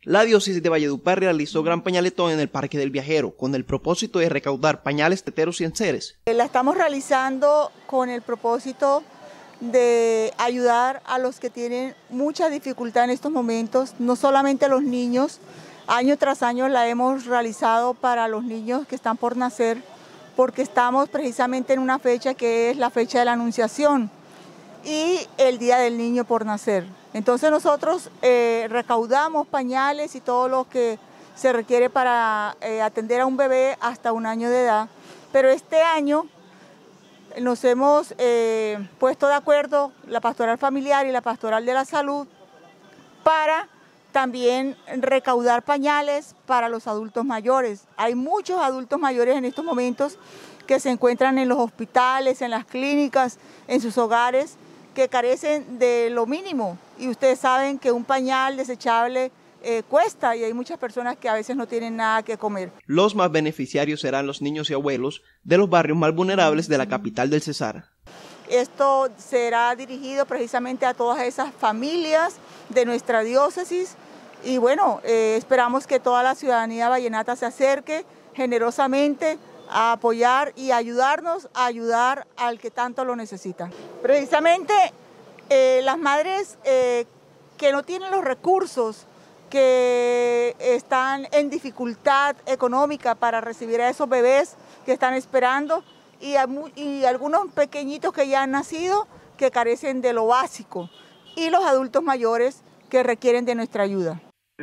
La diócesis de Valledupar realizó gran pañaletón en el Parque del Viajero con el propósito de recaudar pañales, teteros y enseres. La estamos realizando con el propósito de ayudar a los que tienen mucha dificultad en estos momentos, no solamente a los niños. Año tras año la hemos realizado para los niños que están por nacer, porque estamos precisamente en una fecha que es la fecha de la Anunciación y el Día del Niño por Nacer. Entonces nosotros recaudamos pañales y todo lo que se requiere para atender a un bebé hasta 1 año de edad, pero este año nos hemos puesto de acuerdo la Pastoral Familiar y la Pastoral de la Salud para también recaudar pañales para los adultos mayores. Hay muchos adultos mayores en estos momentos que se encuentran en los hospitales, en las clínicas, en sus hogares, que carecen de lo mínimo. Y ustedes saben que un pañal desechable cuesta y hay muchas personas que a veces no tienen nada que comer. Los más beneficiarios serán los niños y abuelos de los barrios más vulnerables de la capital del Cesar. Esto será dirigido precisamente a todas esas familias de nuestra diócesis y bueno, esperamos que toda la ciudadanía vallenata se acerque generosamente a apoyar y ayudarnos a ayudar al que tanto lo necesita. Precisamente las madres que no tienen los recursos, que están en dificultad económica para recibir a esos bebés que están esperando y algunos pequeñitos que ya han nacido que carecen de lo básico y los adultos mayores que requieren de nuestra ayuda.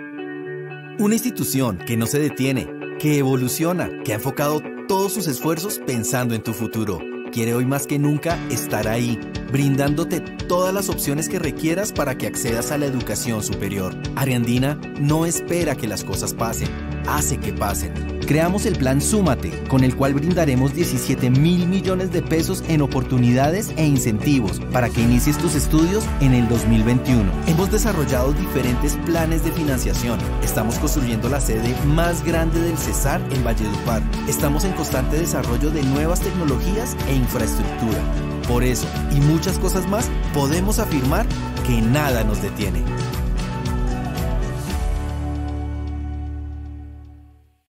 Una institución que no se detiene, que evoluciona, que ha enfocado todos sus esfuerzos pensando en tu futuro. Quiere hoy más que nunca estar ahí, brindándote todas las opciones que requieras para que accedas a la educación superior. Ariandina no espera que las cosas pasen, hace que pasen. Creamos el Plan Súmate, con el cual brindaremos 17.000 millones de pesos en oportunidades e incentivos para que inicies tus estudios en el 2021. Hemos desarrollado diferentes planes de financiación. Estamos construyendo la sede más grande del Cesar en Valledupar. Estamos en constante desarrollo de nuevas tecnologías e infraestructura. Por eso, y muchas cosas más, podemos afirmar que nada nos detiene.